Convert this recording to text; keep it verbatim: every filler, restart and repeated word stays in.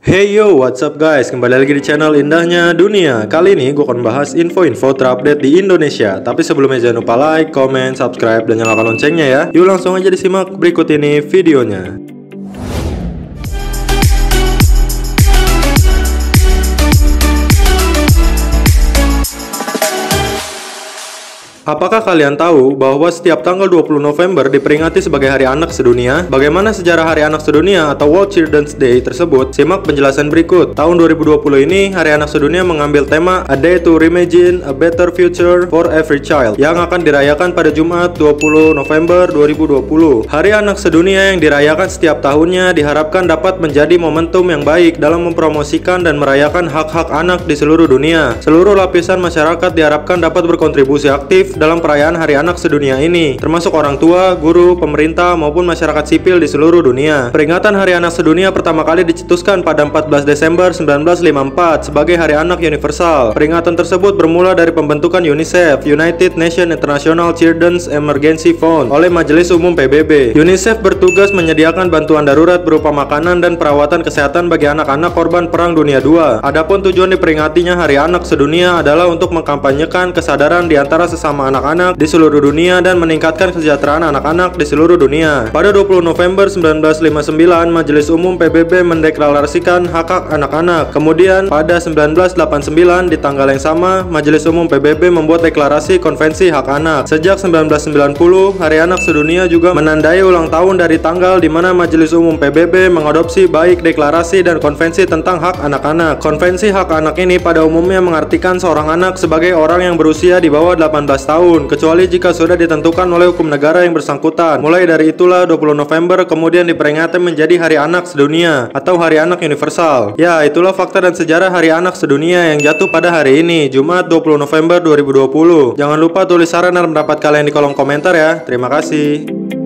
Hey yo, what's up guys? Kembali lagi di channel Indahnya Dunia. Kali ini gue akan bahas info-info terupdate di Indonesia. Tapi sebelumnya jangan lupa like, comment, subscribe, dan nyalakan loncengnya ya. Yuk langsung aja disimak berikut ini videonya. Apakah kalian tahu bahwa setiap tanggal dua puluh November diperingati sebagai Hari Anak Sedunia? Bagaimana sejarah Hari Anak Sedunia atau World Children's Day tersebut? Simak penjelasan berikut. Tahun dua ribu dua puluh ini, Hari Anak Sedunia mengambil tema A Day to Reimagine a Better Future for Every Child yang akan dirayakan pada Jumat dua puluh November dua ribu dua puluh. Hari Anak Sedunia yang dirayakan setiap tahunnya diharapkan dapat menjadi momentum yang baik dalam mempromosikan dan merayakan hak-hak anak di seluruh dunia. Seluruh lapisan masyarakat diharapkan dapat berkontribusi aktif dalam perayaan Hari Anak Sedunia ini, termasuk orang tua, guru, pemerintah, maupun masyarakat sipil di seluruh dunia. Peringatan Hari Anak Sedunia pertama kali dicetuskan pada empat belas Desember seribu sembilan ratus lima puluh empat sebagai Hari Anak Universal. Peringatan tersebut bermula dari pembentukan UNICEF, United Nations International Children's Emergency Fund, oleh Majelis Umum P B B. UNICEF bertugas menyediakan bantuan darurat berupa makanan dan perawatan kesehatan bagi anak-anak korban Perang Dunia kedua. Adapun tujuan diperingatinya Hari Anak Sedunia adalah untuk mengkampanyekan kesadaran di antara sesama anak-anak di seluruh dunia dan meningkatkan kesejahteraan anak-anak di seluruh dunia. Pada dua puluh November seribu sembilan ratus lima puluh sembilan, Majelis Umum P B B mendeklarasikan hak-hak anak-anak. Kemudian pada seribu sembilan ratus delapan puluh sembilan, di tanggal yang sama, Majelis Umum P B B membuat deklarasi Konvensi Hak Anak. Sejak seribu sembilan ratus sembilan puluh, Hari Anak Sedunia juga menandai ulang tahun dari tanggal di mana Majelis Umum P B B mengadopsi baik deklarasi dan konvensi tentang hak anak-anak. Konvensi hak anak ini pada umumnya mengartikan seorang anak sebagai orang yang berusia di bawah delapan belas tahun, kecuali jika sudah ditentukan oleh hukum negara yang bersangkutan. Mulai dari itulah dua puluh November kemudian diperingati menjadi Hari Anak Sedunia atau Hari Anak Universal. Ya, itulah fakta dan sejarah Hari Anak Sedunia yang jatuh pada hari ini, Jumat dua puluh November dua ribu dua puluh. Jangan lupa tulis saran dan pendapat kalian di kolom komentar ya. Terima kasih.